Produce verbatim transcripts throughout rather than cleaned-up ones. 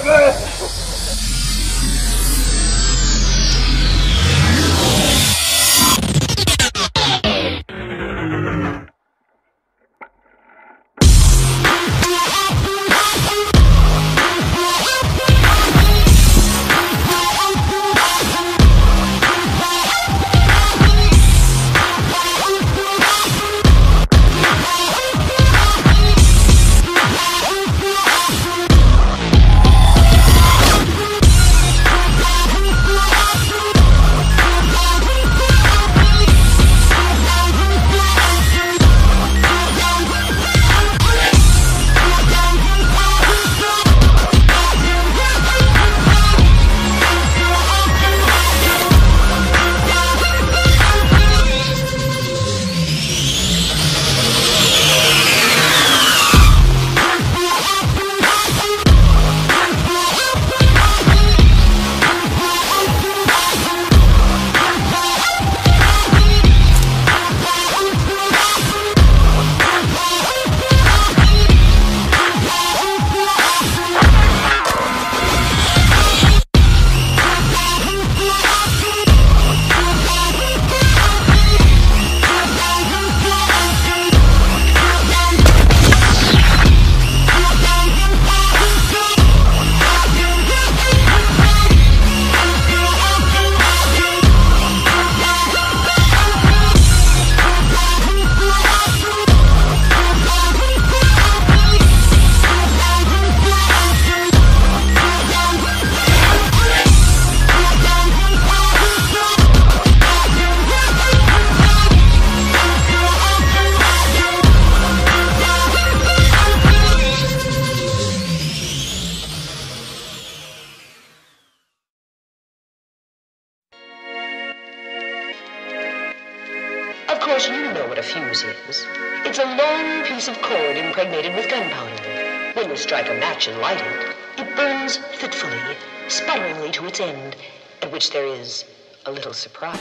Of course, you know what a fuse is. It's a long piece of cord impregnated with gunpowder. When you strike a match and light it, it burns fitfully, sputteringly to its end, at which there is a little surprise.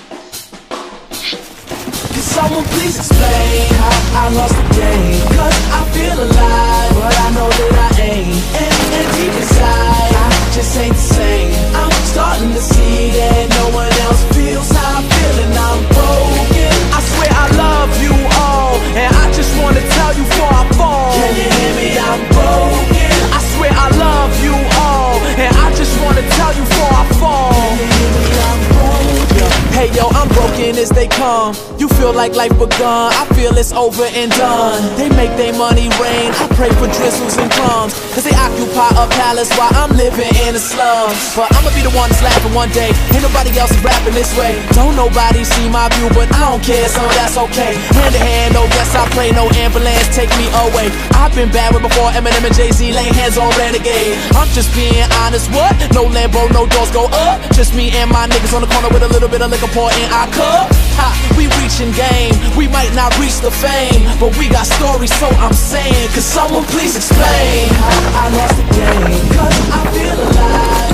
Can someone please explain how I lost the game? Cause I feel alive, but I know that I ain't. And, and deep inside, I just ain't the same. I'm starting to see that no one else feels how I feel, and I'm broken. I swear I love you all, and I just wanna tell you before I fall. Can you hear me? I'm broken. I swear I love you all, and I just wanna tell you before I fall. Can you hear me? I'm broken. Hey yo, I'm broken as they come. You feel like life begun, I feel it's over and done. They make their money rain, I pray for drizzles and crumbs, cause they occupy a palace while I'm living in the slums. But I'ma be the one that's laughing one day, ain't nobody else is rapping this way. Don't nobody see my view, but I don't care, so that's okay. Hand to hand, no yes I pray, no ambulance take me away. I've been bad with before Eminem and Jay-Z lay hands on Renegade. I'm just being honest, what? No Lambo, no doors go up. Just me and my niggas on the corner with a little bit of liquor pour in our cup. Ha, we reaching game, we might not reach the fame, but we got stories, so I'm saying, could someone please explain how I lost the game? Cause I feel alive,